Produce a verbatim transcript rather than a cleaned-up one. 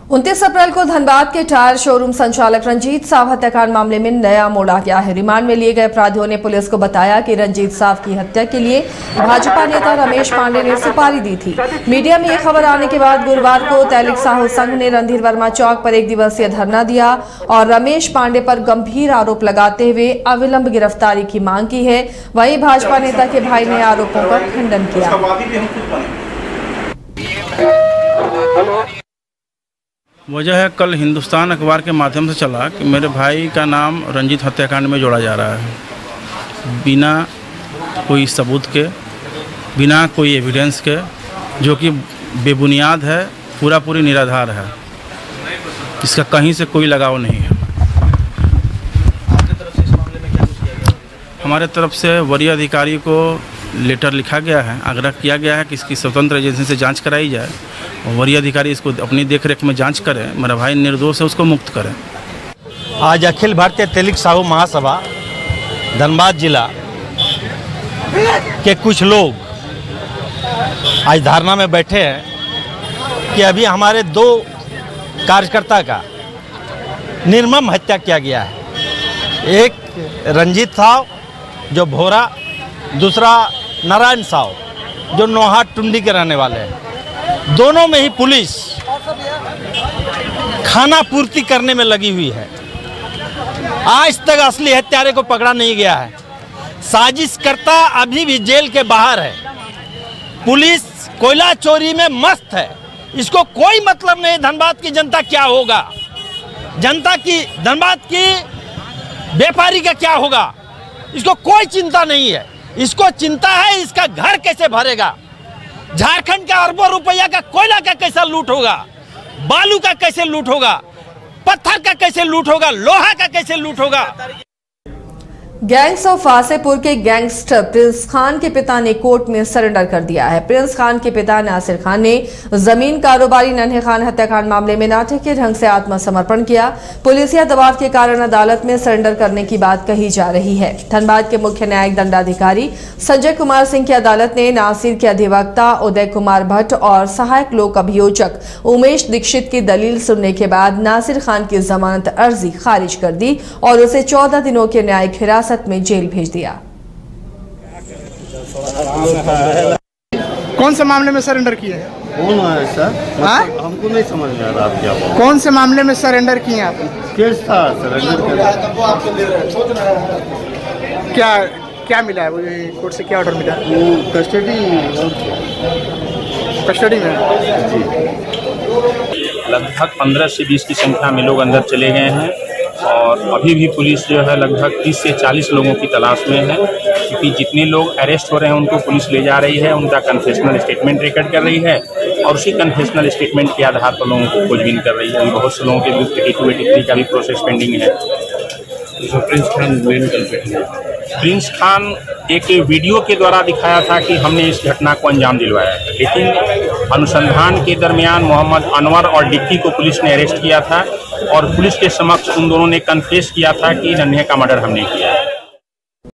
उनतीस अप्रैल को धनबाद के टायर शोरूम संचालक रंजीत साव हत्याकांड मामले में नया मोड़ आ गया है। रिमांड में लिए गए अपराधियों ने पुलिस को बताया कि रंजीत साव की हत्या के लिए भाजपा नेता रमेश पांडे ने सुपारी दी थी। मीडिया में यह खबर आने के बाद गुरुवार को तैलिक साहू संघ ने रणधीर वर्मा चौक पर एक दिवसीय धरना दिया और रमेश पांडे पर गंभीर आरोप लगाते हुए अविलंब गिरफ्तारी की मांग की है। वहीं भाजपा नेता के भाई ने आरोपों का खंडन किया। वजह है, कल हिंदुस्तान अखबार के माध्यम से चला कि मेरे भाई का नाम रंजीत हत्याकांड में जोड़ा जा रहा है, बिना कोई सबूत के, बिना कोई एविडेंस के, जो कि बेबुनियाद है, पूरा पूरी निराधार है, इसका कहीं से कोई लगाव नहीं है। हमारे तरफ से वरीय अधिकारी को लेटर लिखा गया है, आग्रह किया गया है कि इसकी स्वतंत्र एजेंसी से जांच कराई जाए और वरीय अधिकारी इसको अपनी देखरेख में जांच करें, मेरा भाई निर्दोष है उसको मुक्त करें। आज अखिल भारतीय तैलिक साहू महासभा धनबाद जिला के कुछ लोग आज धारणा में बैठे हैं कि अभी हमारे दो कार्यकर्ता का निर्मम हत्या किया गया है। एक रंजीत साव जो भोरा, दूसरा नारायण साव जो नोहाट टुंडी के रहने वाले हैं। दोनों में ही पुलिस खाना पूर्ति करने में लगी हुई है। आज तक असली हत्यारे को पकड़ा नहीं गया है। साजिशकर्ता अभी भी जेल के बाहर है। पुलिस कोयला चोरी में मस्त है, इसको कोई मतलब नहीं धनबाद की जनता क्या होगा, जनता की धनबाद की व्यापारी का क्या होगा, इसको कोई चिंता नहीं है। इसको चिंता है इसका घर कैसे भरेगा, झारखंड का अरबों रुपया का कोयला का कैसा लूट होगा, बालू का कैसे लूट होगा, पत्थर का कैसे लूट होगा, लोहा का कैसे लूट होगा। गैंग्स ऑफ फासेपुर के गैंगस्टर प्रिंस खान के पिता ने कोर्ट में सरेंडर कर दिया है। प्रिंस खान के पिता नासिर खान ने जमीन कारोबारी नन्हे खान हत्याकांड मामले में नाटकीय ढंग से आत्मसमर्पण किया। पुलिसिया दबाव के कारण अदालत में सरेंडर करने की बात कही जा रही है। धनबाद के मुख्य न्यायिक दंडाधिकारी संजय कुमार सिंह की अदालत ने नासिर के अधिवक्ता उदय कुमार भट्ट और सहायक लोक अभियोजक उमेश दीक्षित की दलील सुनने के बाद नासिर खान की जमानत अर्जी खारिज कर दी और उसे चौदह दिनों के न्यायिक हिरासत में जेल भेज दिया। कौन से मामले में सरेंडर किए हैं? कौन है सर? मतलब हमको नहीं समझ में आ रहा आप क्या बोल रहे हैं। कौन से मामले में सरेंडर किए आप? केस था सरेंडर कर। क्या क्या मिला है? वो कोर्ट से क्या ऑर्डर मिला? वो कस्टडी कस्टडी में लगभग पंद्रह से बीस की संख्या में लोग अंदर चले गए हैं और अभी भी पुलिस जो है लगभग तीस से चालीस लोगों की तलाश में है, क्योंकि जितने लोग अरेस्ट हो रहे हैं उनको पुलिस ले जा रही है, उनका कन्फेशनल स्टेटमेंट रिकॉर्ड कर रही है और उसी कन्फेशनल स्टेटमेंट के आधार पर लोगों को खोजबीन कर रही है। बहुत से लोगों के विरुद्ध एटी टू एटी थ्री का भी प्रोसेस पेंडिंग है। प्रिंस खान प्रिंस खान एक वीडियो के द्वारा दिखाया था कि हमने इस घटना को अंजाम दिलवाया है, लेकिन अनुसंधान के दरमियान मोहम्मद अनवर और डिक्की को पुलिस ने अरेस्ट किया था और पुलिस के समक्ष उन दोनों ने कन्फेस किया था कि नन्हे का मर्डर हमने किया।